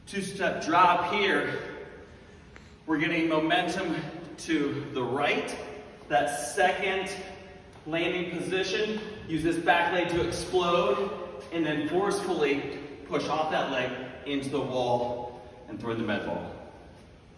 Two-step drop here. We're getting momentum to the right. That second landing position, use this back leg to explode and then forcefully push off that leg into the wall and throw in the med ball.